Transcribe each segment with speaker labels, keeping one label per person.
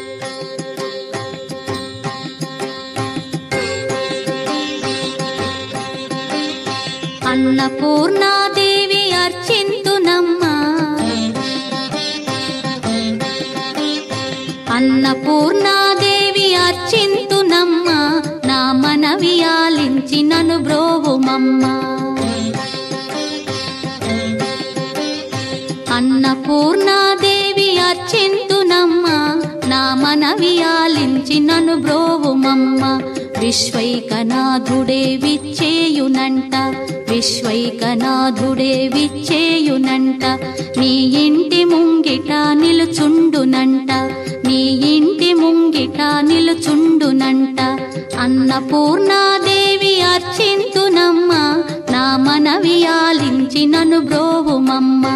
Speaker 1: అన్నపూర్ణాదేవి అర్చింతునమ్మా, అన్నపూర్ణాదేవి అర్చింతునమ్మా, నా మనవి ఆలించి నన్ను బ్రోవుమమ్మా. అన్నపూర్ణాదేవి అర్చింతునమ్మా, నా మనవి ఆలించి నన్ను బ్రోవుమమ్మా. విశ్వైకనాథుడే విచ్చేయునంట, విశ్వైకనాథుడే విచ్చేయునంట, నీ ఇంటి ముంగిట నిలుచుండునంట, నీ ఇంటి ముంగిట నిలుచుండునంట. అన్నపూర్ణాదేవి అర్చింతునమ్మా, నా మనవి ఆలించి నన్ను బ్రోవుమమ్మా.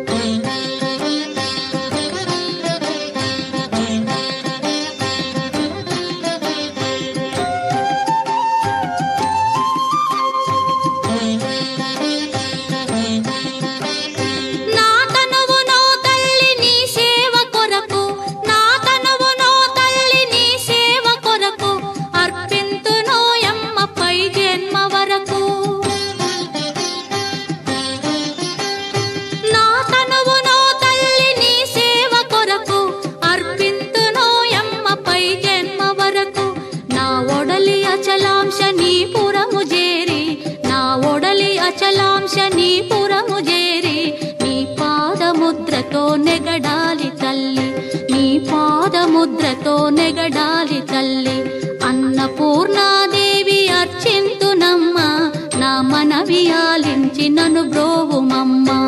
Speaker 1: అచలాంశనీపురము చేరి నీ పాదముద్రతో నెగడాలి తల్లి, నీ పాదముద్రతో నెగడాలి తల్లి. అన్నపూర్ణాదేవి అర్చింతునమ్మా, నా మనవి ఆలించి నన్ను బ్రోవుమమ్మా.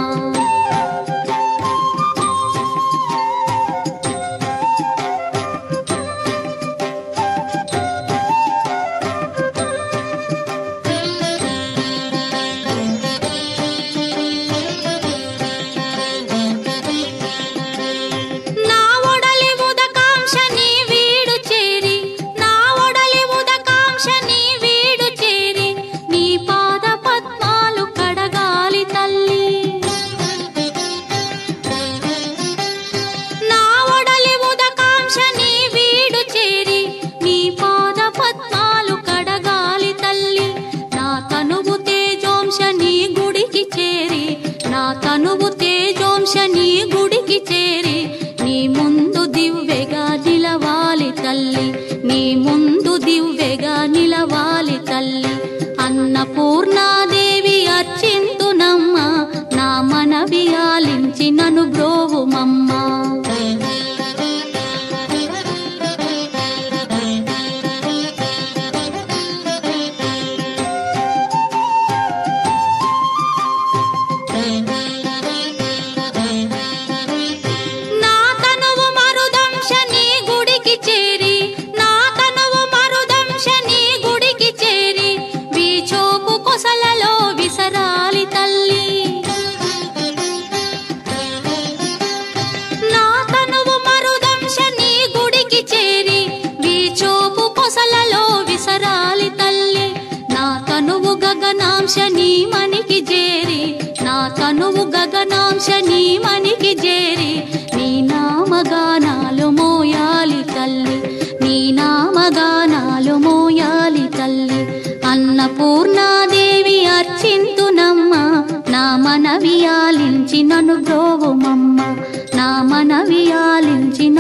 Speaker 1: తనువు తేజోంశని గుడికి చేరి నీ ముందు దివ్వెగా నిలవాలి తల్లి, నీ ముందు దివ్వెగా నిలవాలి తల్లి. అన్నపూర్ణాదేవి అర్చింతునమ్మా, నా మనవి ఆలించి నన్ను బ్రోవుమమ్మా. గగనాంశని మనికి చేరి, నా తనువు గగనాంశని మనికి చేరి నీ నామగానాలు మోయాలి తల్లి, నీ నామగానాలు మోయాలి తల్లి. అన్నపూర్ణాదేవి అర్చింతునమ్మా, నా మనవి ఆలించి నన్ను బ్రోవుమమ్మా, నా మనవి ఆలించి